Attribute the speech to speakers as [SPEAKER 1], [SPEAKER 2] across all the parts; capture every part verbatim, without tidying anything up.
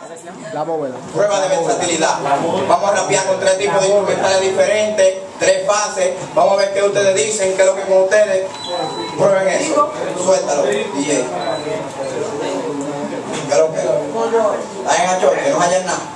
[SPEAKER 1] La bóveda.
[SPEAKER 2] Prueba de versatilidad. Vamos a rapear con tres tipos de instrumentales diferentes, tres fases. Vamos a ver qué ustedes dicen, qué es lo que con ustedes. Prueben eso. Suéltalo, D J. ¿Qué es lo que? Está en Achote, que no hayan nada.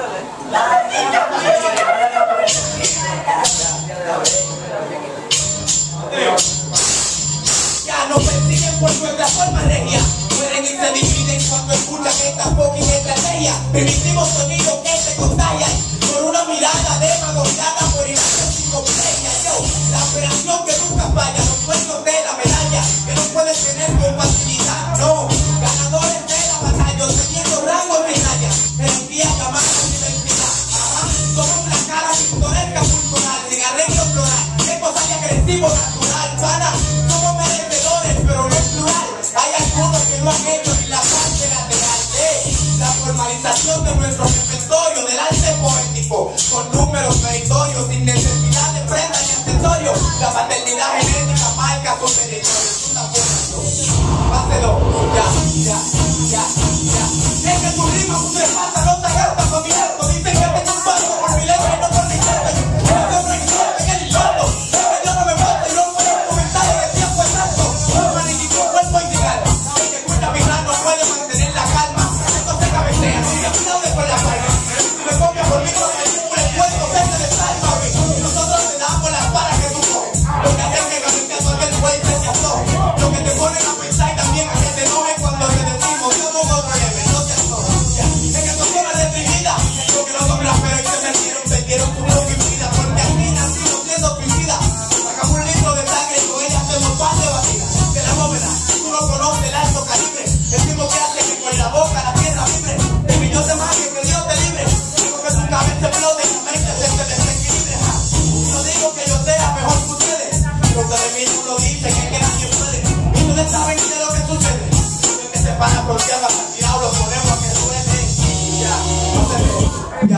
[SPEAKER 2] Ya no persiguen por nuestra forma regia. Mueren y se dividen cuando escuchan esta fucking estrategia. Primitivos sonidos que se contagian por una mirada demagogada por imagen psicopedia. Yo, la operación que nunca falla, los sueños de la medalla que no puedes tener con facilidad. No, ganadores de la batalla, teniendo rango de medalla. Energía llamada diversidad. Ajá, somos una cara pintoresca cultural, sin arreglo floral. Esto sale agresivo natural, para. Somos merecedores, pero no es plural. Hay algunos que no han hecho ni la parte lateral de la formalización de nuestro repertorio del arte poético, con números meritorios, sin necesidad de prenda ni accesorio. La paternidad genética marca su territorio. Es una buena. Páselo, ya, ya, ya, ya. Es que tu rima usted pasa, no te agarra con mi harto. Dicen que tengo un paso por mi letra y no por mi cuerpo. Yo no me recuerdo en el idiota. Es que yo no me mato y no puedo comentar en el tiempo exacto. No me ni un cuerpo integral. El que cuenta mi no puede mantener la calma. Esto se cabecea, sigue aplaude con la palma. Si me copia por mí, con el cumple el puesto, se te desalma. Nosotros te damos las paras que tú coges. Lo que hacen que ganaste todo el güey se te afloje. Lo que te ponen a pensar y también a que te enoje cuando te decimos somos otro nivel, no te aflojes. Es que son horas de mi vida, porque no son raperos y se metieron, perdieron tu propia vida. Porque aquí nacimos siendo suicidas. Sacamos un litro de sangre y con ella hacemos pan de batida. De la bóveda, tú no conoces el alto calibre. El mismo que hace que con la boca la tierra vibre. De millones de magia que Dios te libre. Digo que tu cabeza explote y tu mente se te desequilibre. No digo que yo sea mejor que ustedes, pero que de mí no lo dicen, es que nadie puede. Y ustedes saben qué es lo que sucede. Es que se van a pronunciar hasta el tirado, lo ponemos a que suene. Ya, no se ve. Ya,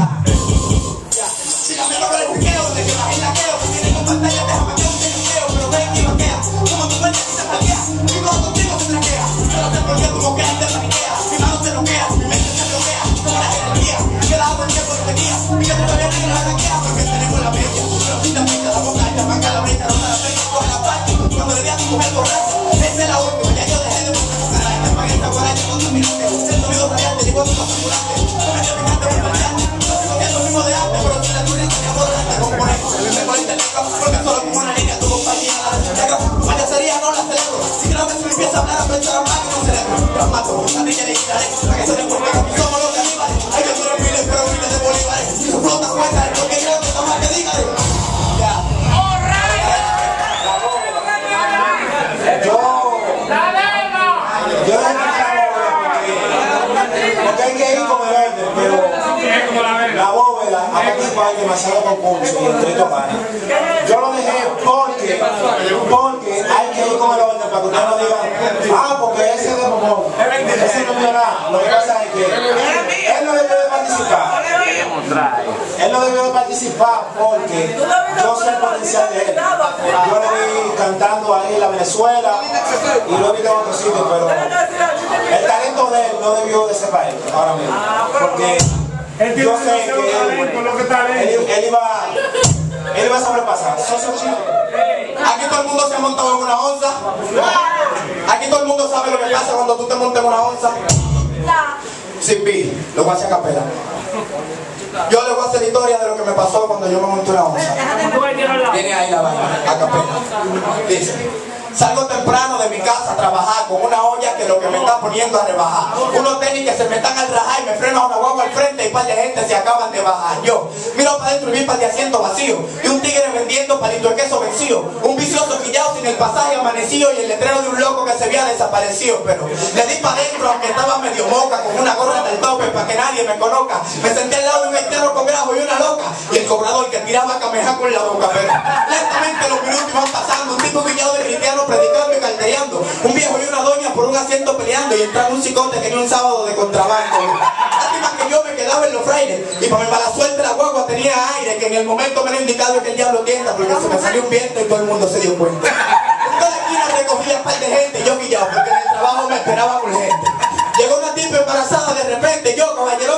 [SPEAKER 2] ya. Síganme con el piqueo, de que bajen la queo. Que tienen con pantalla, déjame que un video, pero ven y vaquea. Como tu mente se flaquea, y todo contigo se traquea. Yo no sé por qué tu boquea te paniquea. Mi mano se bloquea, mi mente se bloquea. Como la jerarquía, quedado en tiempo de tenía. Y que todavía no la raquea, porque tenemos la media. Pero si te pinta la boca, te manca la brecha, no te la pega, coge la parte. Cuando le di a tu mujer borracha, esa es la última, ya yo dejé de buscar tu cara. Y te pagué esta guaracha contaminante. El sonido radial te digo a tu ambulante. No me te fijaste por pelearte. No sigo viendo lo mismo de antes, pero si la tuya te abordaste con conecto. Me conecta el negro, porque solo como una línea tu compañía. Negro, tu payasería no la celebro. Si creo que si me empieza a hablar, aprecio la mano con cerebro. Los mato, la niña le quitaré, para que se den por pega. Somos los caníbales, hay que ser miles, pero miles de bolívares. Si su flota cuenta, lo que creo que toma que diga. Ya. Yo, yo porque hay que ir con el orden, pero la bóveda ha participado en demasiado concurso y entre estos panes. Yo lo dejé porque, porque hay que ir con el orden para que ustedes no digan, ah, porque ese es de Momón, ese no es nada. Lo que pasa es que él no debió de participar. Él no debió de participar porque yo sé el potencial de él. Yo lo vi cantando ahí en la Venezuela y lo vi en otros sitios, pero el talento de él no debió de ser para él ahora mismo. Porque yo sé que él, él, él iba él iba a sobrepasar. Aquí todo el mundo se ha montado en una onza. Aquí todo el mundo sabe lo que pasa cuando tú te montas en una onza. Sin pi, lo voy a hacer a capela. Yo le voy a hacer la historia de lo que me pasó cuando yo me monté una onza. Viene ahí la vaina, a capela. Dice: salgo temprano de mi casa a trabajar con una olla que lo que me está poniendo a rebajar. Unos tenis que se me están al rajar y me frena una guagua al frente y un par de gente se acaban de bajar. Yo miro para adentro y vi un par de asientos vacíos y un tigre vendiendo palito de queso vencido. Un vicioso quillado sin el pasaje amanecido y el letrero de un loco que se había desaparecido. Pero le di para adentro aunque estaba medio moca, con una gorra del tope para que nadie me conozca. Me senté al lado de un entero con grajo y una loca y el cobrador que tiraba cameja con la boca. Pero lentamente los minutos iban pasando, un tipo quillado de cristiano predicando y caldereando, un viejo y una doña por un asiento peleando y entraba un cicote que ni un sábado de contrabando. Lástima que yo me quedaba en los frailes y para mi mala suerte la guagua tenía aire que en el momento me lo indicado que el diablo tienda porque se me salió un viento y todo el mundo se dio cuenta. En toda esquina recogía un par de gente y yo guillado porque en el trabajo me esperaba urgente. Llegó una tipa embarazada de repente, yo caballerosamente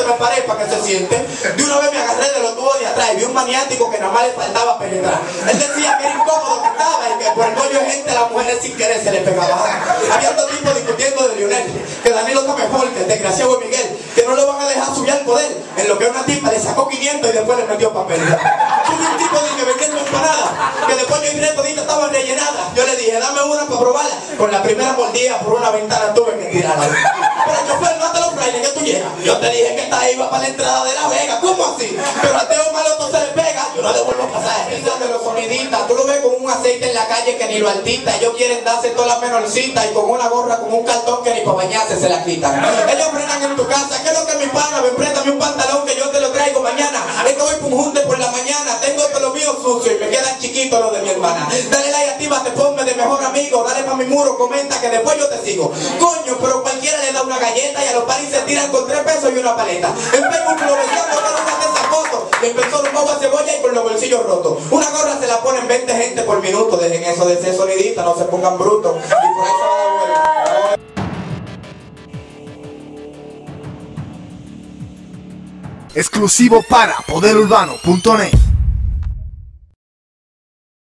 [SPEAKER 2] me paré para que se siente. De una vez me agarré de los tubos de atrás y vi un maniático que nada más le faltaba penetrar. Él decía que era incómodo que estaba y que por el bollo de gente a las mujeres sin querer se le pegaba. Había dos tipos discutiendo de Lionel, que Danilo está mejor, que el desgraciado de Miguel, que no lo van a dejar subir al poder, en lo que una tipa le sacó quinientos y después le metió papel. Tuve un tipo de que vendiendo empanadas, que después yo y toditas estaban rellenadas. Yo le dije, dame una para probarla. Con la primera mordida por una ventana tuve que tirarla. Pero el chofer, no te lo frailes que tú llegas. Yo te dije que esta iba para la entrada de La Vega. ¿Cómo así? Pero a Teo Maloto se le pega. Yo no devuelvo pasajes. Esas de los sonidistas. Tú lo ves con un aceite en la calle que ni lo altita. Ellos quieren darse todas las menorcitas y con una gorra, con un cartón que ni para bañarse se la quitan. Ellos frenan en tu casa. ¿Qué es lo que mi pana? Me préstame un pantalón que yo te lo traigo mañana. Es que voy por un junte por la mañana. Tengo todo lo mío sucio y me quedan chiquitos los de mi hermana. Dale like, actívate, ponme de mejor amigo. Dale pa' mi muro, comenta que después yo te sigo. Coño, pero cualquiera le da una galleta y a los paris se tiran con tres pesos y una paleta. En Facebook lo besando con una de esas fotos. Y empezó un poco a cebolla y con los bolsillos rotos. Una gorra se la ponen veinte gente por minuto. Dejen eso de ser sonidista, no se pongan brutos. Y por eso va de vuelta.
[SPEAKER 1] Exclusivo para poder urbano punto net.